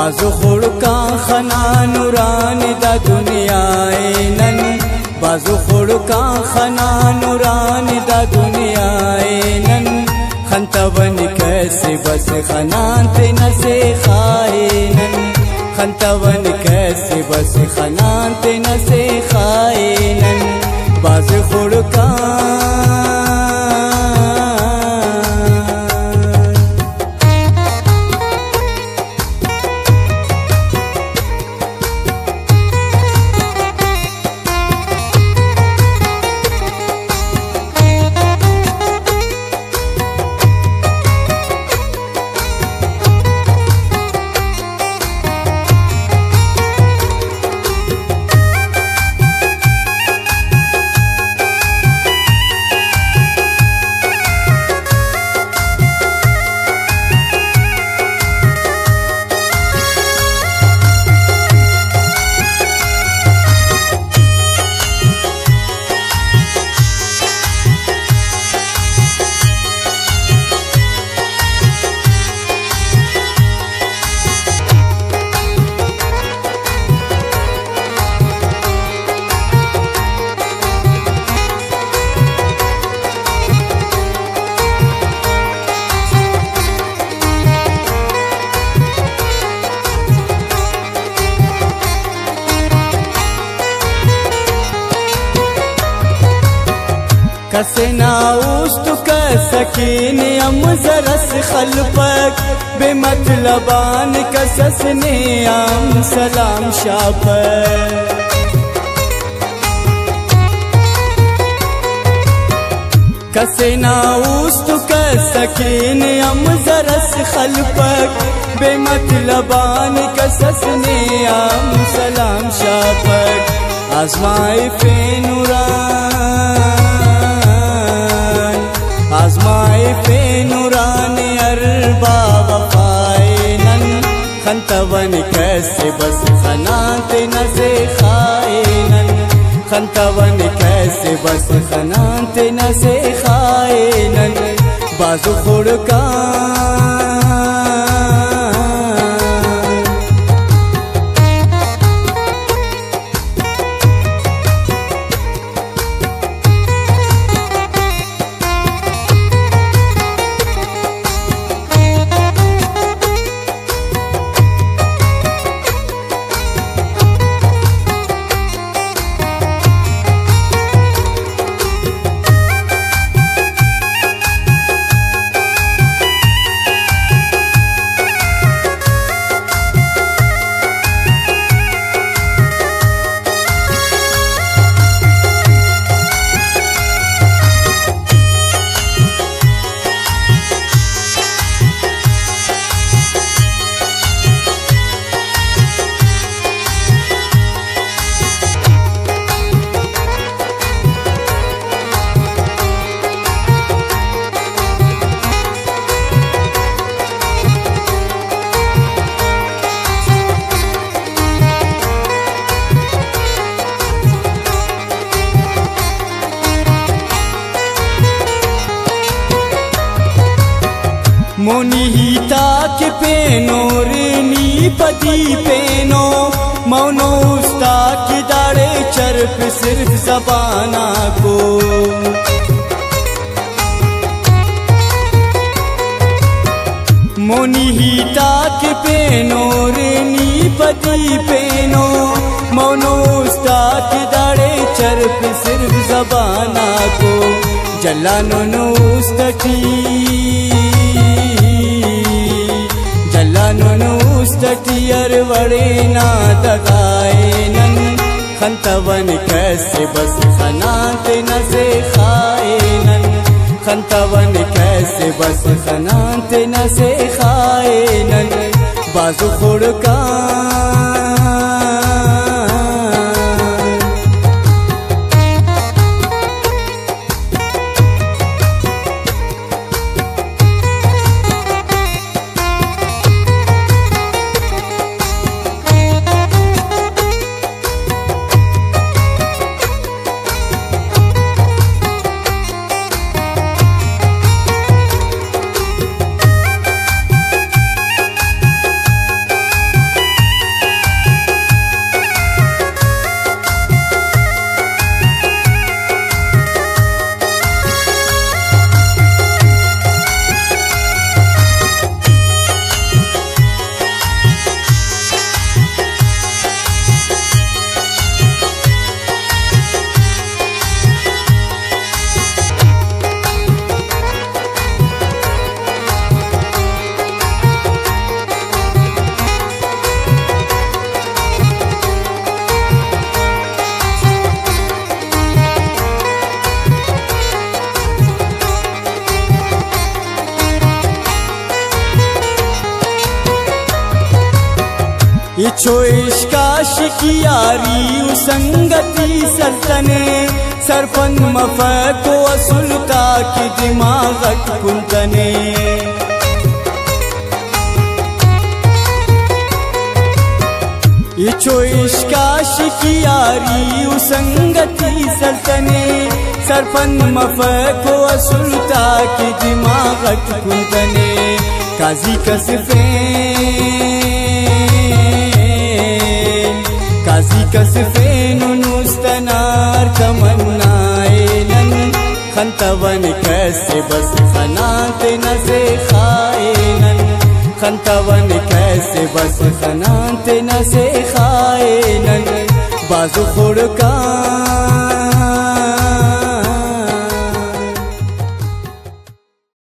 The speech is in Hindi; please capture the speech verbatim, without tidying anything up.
बाजू खुड़का खना नूरान दा दुनिया नन बाजू खुड़का खना नूरान दा दुनिया नन खंतवन कैसे बस खनान ते नसे खाए नन खंतवन कैसे बस खनान ते नसे खाए नन बाजू खुड़का कसे नाउस्त कसकीन अम जरस खलपक बेमतलबान कससने आम सलाम शापक कसे नाउस्त कसकीन अम जरस खलपक बेमतलबान कससने आम सलाम शापक आजमाए फे नूरान आजमाए फे नूरान अरबा वफाए नन खंतवन कैसे बस खनाते नसे खाए नन खंतवन कैसे बस खनाते नसे खाए नन बाजू खुड़का मोनिहिता के पेनो रेनी पति पेनो मौनो उस्ता की दाड़े चरप सिर्फ जबाना को मोनिहिता के पेनो रेनी पति पेनो मौनो उस्ता की दाड़े चरप सिर्फ जबाना को जलानो नुस्तकी नुस्तटियर वड़े ना दगाए नन खंतवन कैसे बस खनाते नसे खाए नन खंतवन कैसे बस खनाते नसे खाए नन बाजू खुड़का इच्छो इश्काश की यारी संगति सल्तने सरपन मफको सुल्ता की दिमागत कुंतने इच्छो इश्काश की यारी संगति सल्तने सरपन मफको सुल्ता की दिमागत कुंतने काजी कसफे काजी कसफे नुस्तनार कमन्नाएलन खंतवन कैसे बस खनाते नसे खाएलन खंतवन कैसे बस खनाते नसे खाएलन बाजू खुड़का